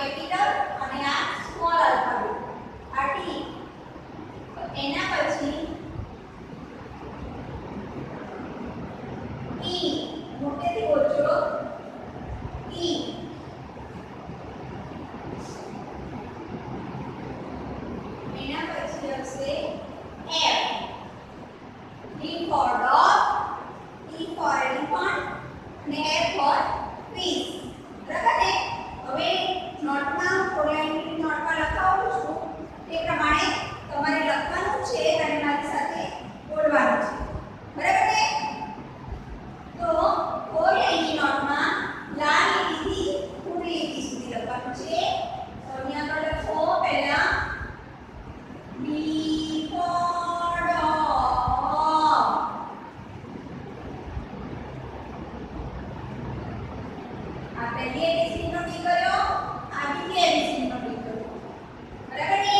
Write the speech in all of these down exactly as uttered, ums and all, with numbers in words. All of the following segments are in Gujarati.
કેપિટલ અને આ સ્મોલ આલ્ફાબેટ આ ટી એના પછી ઈ મોટેથી બોલજો ઈ એના પછી આવશે F D for dog E for elephant અને એફ ફોર ફિશ બરાબર ને હવે નોટમાં પોલાઇનિટી નોટમાં લખાવું છું તે પ્રમાણે તમારે લખવાનું છે અને મારી સાથે બોલવાનું છે બરાબર ને તો પોલાઇનિટી નોટમાં લાલ લીટીથી પૂરી લીટી સુધી લખવાનું છે તો અહીંયા આગળ લખો પહેલા બી ફોર ડોગ આ પહેલી એબીસી નો ટી કર્યો આ બીજી એબીસી નો ટી કર્યો બરાબર ને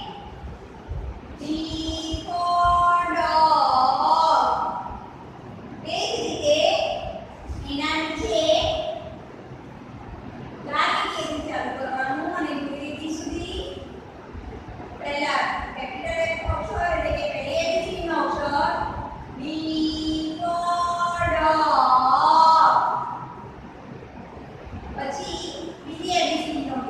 ડી ફોર ડોગ એ જ રીતે એના નીચે લાલ લીટીથી ચાલુ કરવાનું અને પૂરી લીટી સુધી પહેલા કેપિટલ એફ અક્ષર એટલે કે પહેલી એબીસી નો અક્ષર ડી ફોર ડોગ પછી બીજી એબીસી નો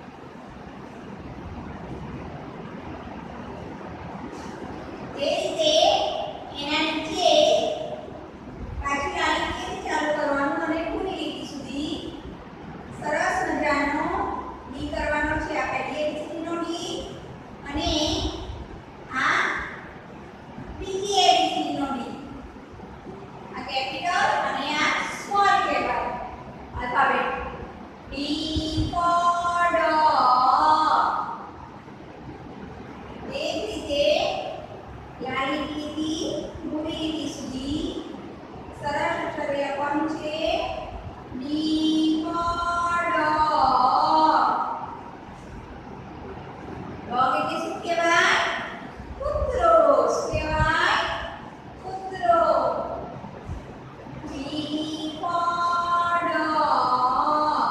એ રીતે એના નીચે પાછી લાલ લીટીથી ચાલુ કરવાનું અને પૂરી લીટી સુધી સરસ મજાનો ડી કરવાનો છે આ પહેલી એબીસી નો ડી અને આ બીજી એબીસી નો ડી આ કેપિટલ અને આ સ્મોલ કહેવાય આલ્ફાબેટ ડી ફોર ડોગ એ જ રીતે લાલ લીટીથી પૂરી લીટી સુધી સરસ અક્ષરે લખવાનું છે ડી ફોર ડોગ ડોગ એટલે શું કહેવાય કૂતરો શું કહેવાય કૂતરો ડી ફોર ડોગ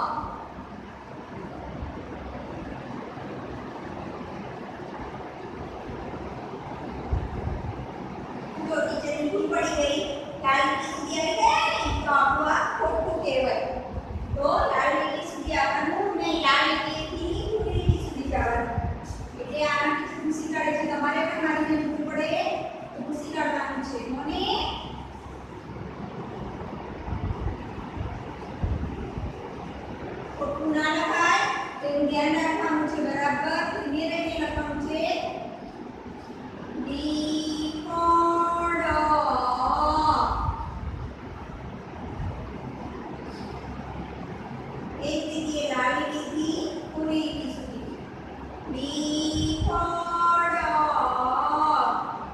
જો ટીચરની ભૂલ પડી ગઈ લાલ લીટી સુધી આવી ગયા ને તો આપણું આ ખોટું કહેવાય તો લાલ લીટી સુધી આવવાનું નહીં લાલ લીટીથી પૂરી લીટી સુધી જવાનું એટલે આ ભૂસી કાઢે છે તમારે પણ મારીને ભૂલ પડે તો ભૂસી કાઢવાનું છે મને ખોટું ના લખાય તેનું ધ્યાન રાખવાનું છે બરાબર ધીમે રહીને લખવાનું છે ડી ફોર ડોગ એ જ રીતે લાલ લીટીથી પૂરી લીટી સુધી ડી ફોર ડોગ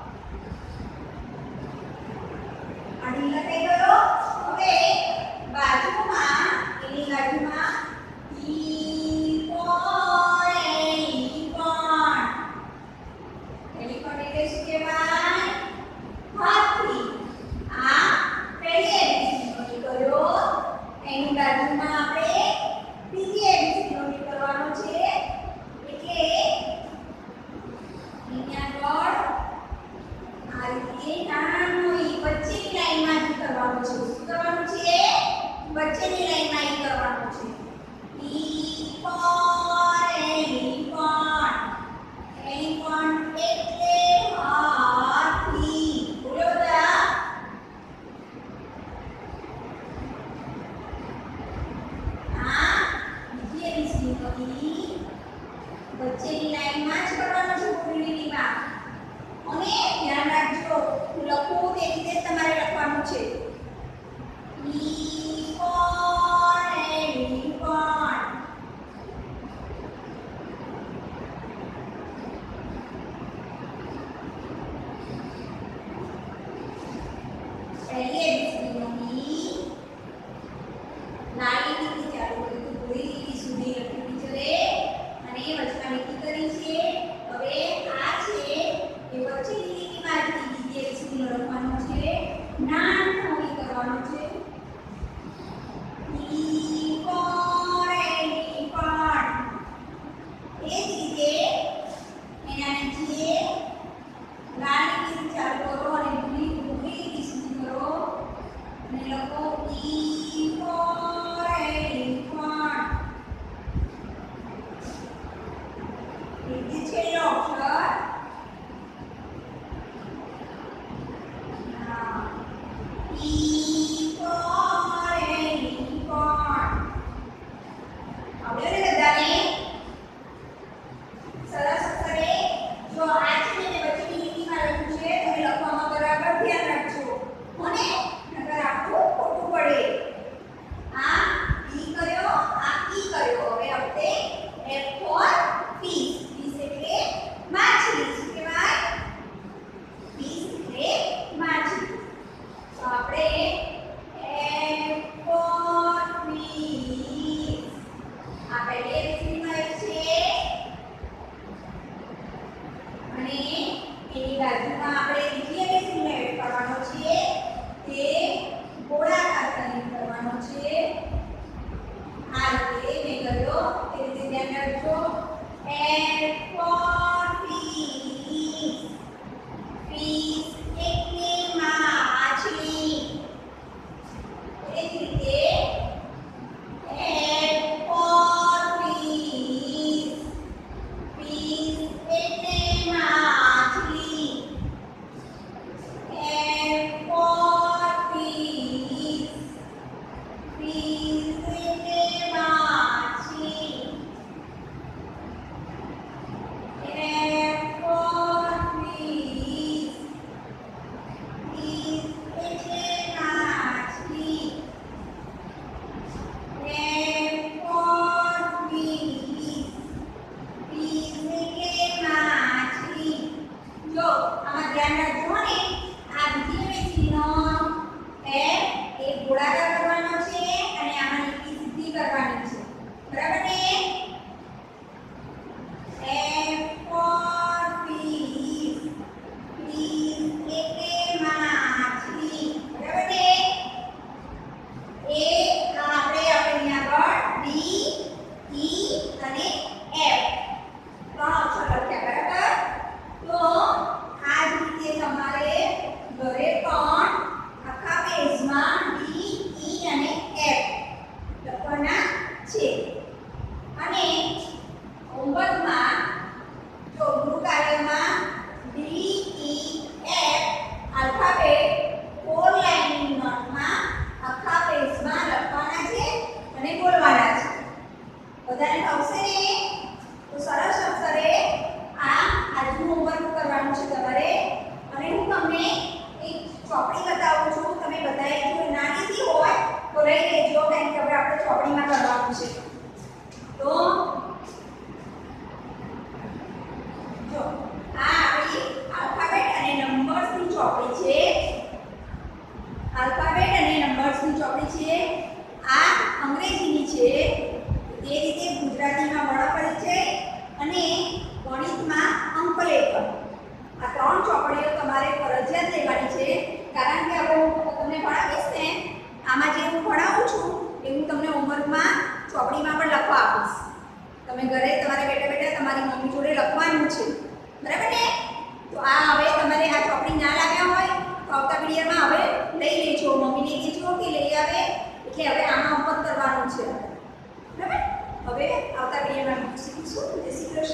આડી લખાઈ ગયો હવે બાજુમાં એની બાજુમાં ઈ ફોર એલિફન્ટ એલિફન્ટ એટલે શું કહેવાય હાથી આ પહેલી એબીસી નો ટી કર્યો એની બાજુમાં આપણે બીજી એબીસી નો ટી કરવાનો છે એટલે અહીંયા આગળ આ રીતે નાનો ઈ વચ્ચેની લાઈનમાં ટી કરવાનો છે શું કરવાનું છે વચ્ચેની લાઈનમાં ઈ કરવાનું છે ઈ ફોર એલિફન્ટ એલિફન્ટ એટલે હાથી બોલો બધા આ બીજી એબીસી નો ટી વચ્ચેની લાઈનમાં જ કરવાનો છે પૂરી લીટીમાં અને ધ્યાન રાખજો હું લખું તે રીતે જ તમારે લખવાનું છે ઈ ફોર એલિફન્ટ ચોપડીમાં કરવાનું છે. તો જો આ આપણી આલ્ફાબેટ અને નંબર્સની ચોપડી છે. આલ્ફાબેટ અને નંબર્સની ચોપડી છે. આ અંગ્રેજીની છે. તે રીતે ગુજરાતીમાં વર્ણ પરિચય અને ગણિતમાં અંકલેખન આ ત્રણ ચોપડીઓ તમારે ફરજિયાત લેવાની છે. કારણ કે હવે હું તમને ભણાવીશ ને આમાં જે હું ભણાવું છું એ હું તમને હોમવર્કમાં ચોપડીમાં પણ લખવા આપીશ. તમે ઘરે તમારે બેઠા બેઠા તમારી મમ્મી જોડે લખવાનું છે. બરાબર ને? તો આ હવે તમારે આ ચોપડી ના લાગ્યા હોય તો આવતા પીરિયડમાં હવે લઈ લેજો. મમ્મીને કહેજો કે લઈ આવે એટલે હવે આમાં ઉપર કરવાનું છે. બરાબર? હવે આવતા પીરિયડમાં શીખીશું. જય શ્રી કૃષ્ણ.